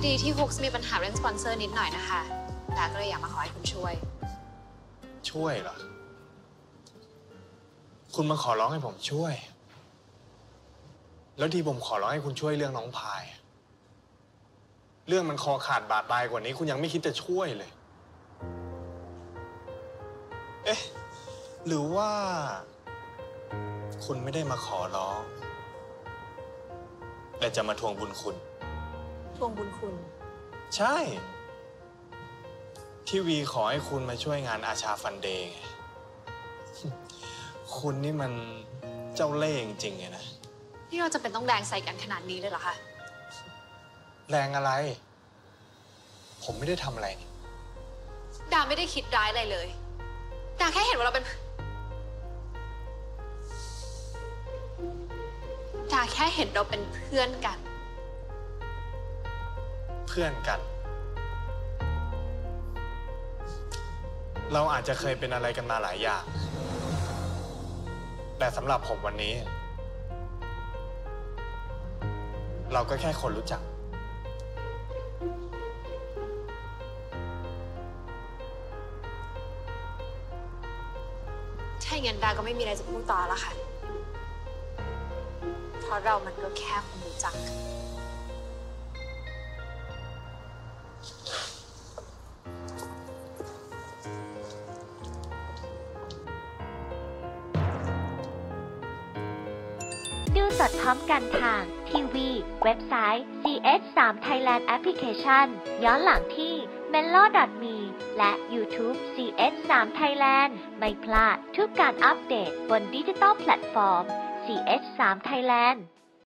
ดีที่ฮุกส์มีปัญหาเรื่องสปอนเซอร์นิดหน่อยนะคะดาก็เลยอยากมาขอให้คุณช่วยเหรอคุณมาขอร้องให้ผมช่วยแล้วที่ผมขอร้องให้คุณช่วยเรื่องน้องพายเรื่องมันคอขาดบาดตายกว่านี้คุณยังไม่คิดจะช่วยเลยเอ๊ะหรือว่าคุณไม่ได้มาขอร้องแต่จะมาทวงบุญคุณทวงบุญคุณใช่ที่วีขอให้คุณมาช่วยงานอาชาฟันเดย์ไงคุณนี่มันเจ้าเล่ห์จริงๆเลยนะนี่เราจะเป็นต้องแรงใส่กันขนาดนี้เลยเหรอคะแรงอะไรผมไม่ได้ทำอะไรนี่ดาไม่ได้คิดร้ายอะไรเลยดาแค่เห็นว่าเราเป็นดาแค่เห็นเราเป็นเพื่อนกันเราอาจจะเคยเป็นอะไรกันมาหลายอย่างแต่สำหรับผมวันนี้เราก็แค่คนรู้จักถ้าอย่างนั้นดาก็ไม่มีอะไรจะพูดต่อแล้วค่ะเพราะเรามันก็แค่คนรู้จักกันดูสดพร้อมกันทางทีวีเว็บไซต์ CS3 Thailand Application ย้อนหลังที่ Melo.me และ YouTube CS3 Thailand ไม่พลาดทุกการอัปเดตบนดิจิตอลแพลตฟอร์ม CS3 Thailand